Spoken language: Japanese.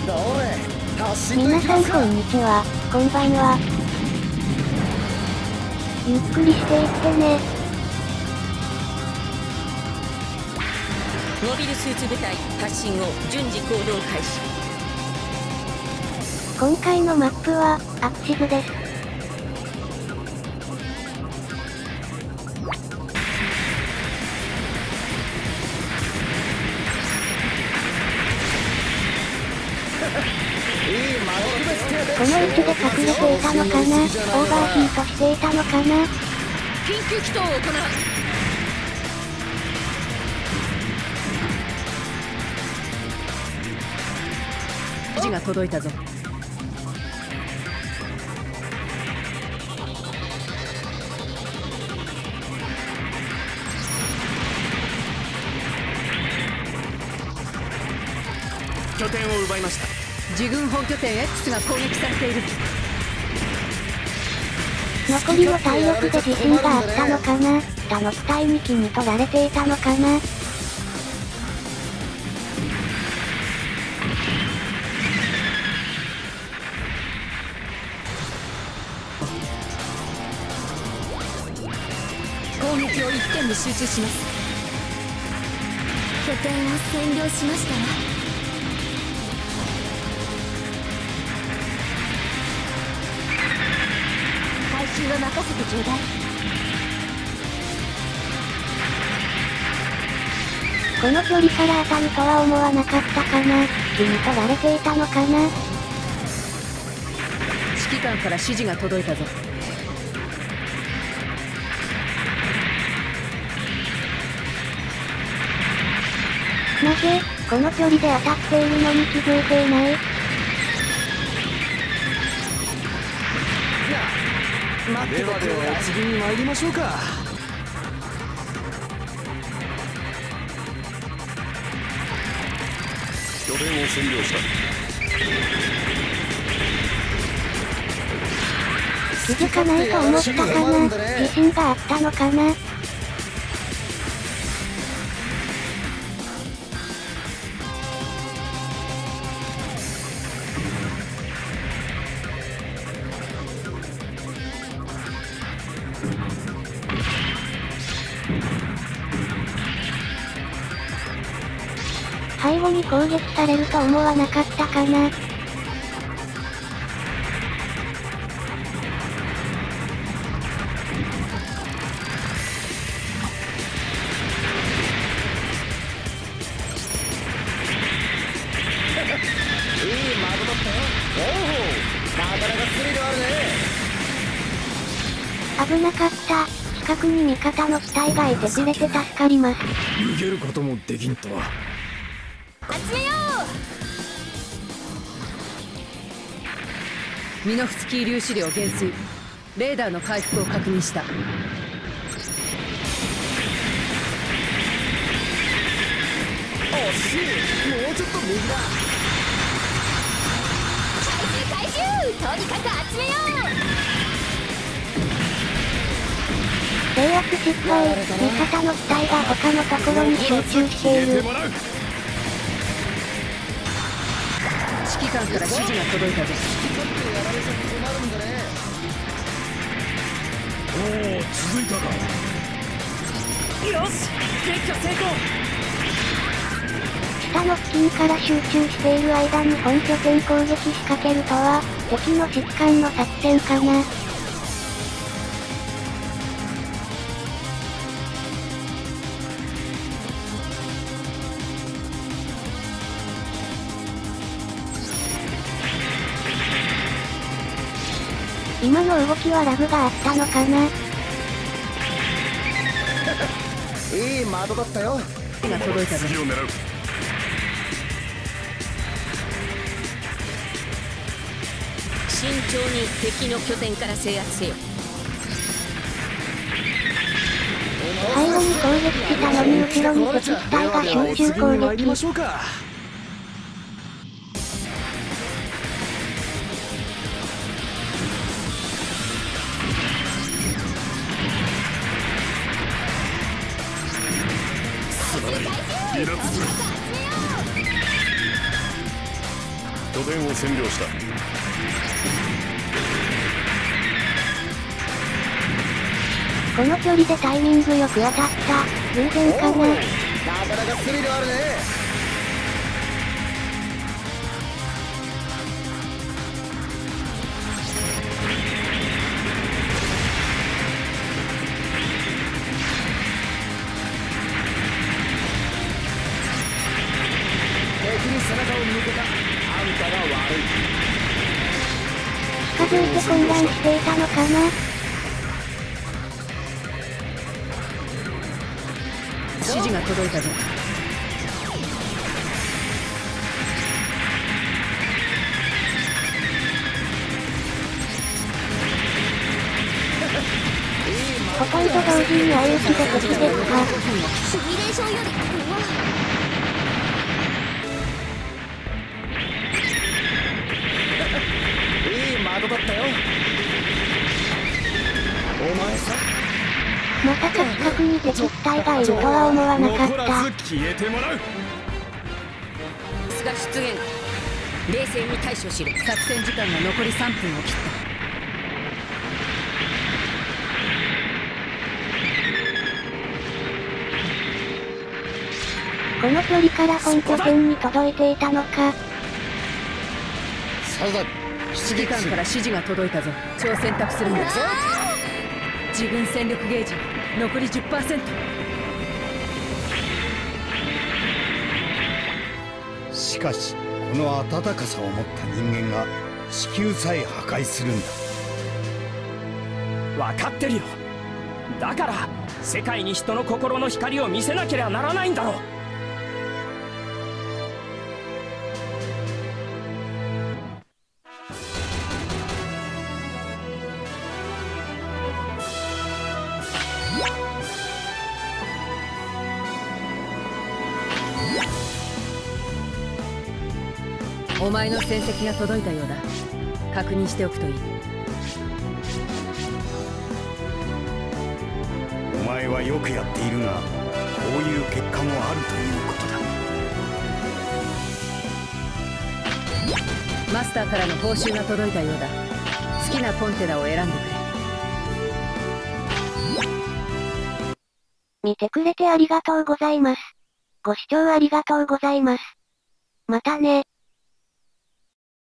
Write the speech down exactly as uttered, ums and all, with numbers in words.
皆さんこんにちは、こんばんは。ゆっくりしていってね。 モビルスーツ部隊発進後順次行動開始。 今回のマップはアクシズです。この位置で隠れていたのかな、オーバーヒートしていたのかな。 緊急起動を行う。指示が届いたぞ。拠点を奪いました。自軍本拠点 X が攻撃されている。 残りの体力で自信があったのかな。他の機体に気に取られていたのかな。 攻撃を一点に集中します。拠点を占領しましたわ。回収は任せてちょうだい。 この距離から当たるとは思わなかったかな。気に取られていたのかな。 指揮官から指示が届いたぞ。 なぜ、この距離で当たっているのに気づいていない？ 待っててくれ。 ではでは次に参りましょうか。 拠点を占領した。 気づかないと思ったかな。自信があったのかな。背後に攻撃されると思わなかったかな。危なかった。近くに味方の機体がいてくれて助かります。 逃げることもできんとは。 集めよう。ミノフスキー粒子量減衰。レーダーの回復を確認した。 惜しい。もうちょっと右だ。 回収回収。とにかく集めよう。 制圧失敗。味方の機体が他のところに集中している。 指揮官から指示が届いたぞ。 おお、続いたか。 よし、撤去成功。 下の付近から集中している間に本拠点攻撃仕掛けるとは、敵の指揮官の作戦かな。今の動きはラグがあったのかな。 いい窓だったよ。 が届いたぞ。 次を狙う。 慎重に敵の拠点から制圧せよ。 最後に攻撃したのに後ろに敵機体が集中攻参りま撃。 しょうか。 離脱する。 拠点を占領した。 この距離でタイミングよく当たった。偶然かな。 なかなかスリルあるね。敵に背中を向けた。あんたが悪い。 近づいて混乱していたのかな。 指示が届いたぞ。 ほとんど同時に相打ちで敵撃破。 シミュレーションより怖いい窓だったよ。お前さ、 まさか近くに敵機体がいるとは思わなかっ残らた。 ず消えてもらう。 スが出現。冷静に対処しろ。作戦時間が残りさんぷんを切った。 この距離から本拠点に届いていたのか。 サザン指揮官から指示が届いたぞ。超選択するんだ。自分戦力ゲージ残り じゅっパーセント。 しかしこの温かさを持った人間が地球さえ破壊するんだ。 分かってるよ。だから世界に人の心の光を見せなければならないんだろう。 お前の戦績が届いたようだ。確認しておくといい。 お前はよくやっているが、こういう結果もあるということだ。 マスターからの報酬が届いたようだ。好きなコンテナを選んでくれ。 見てくれてありがとうございます。ご視聴ありがとうございます。またね。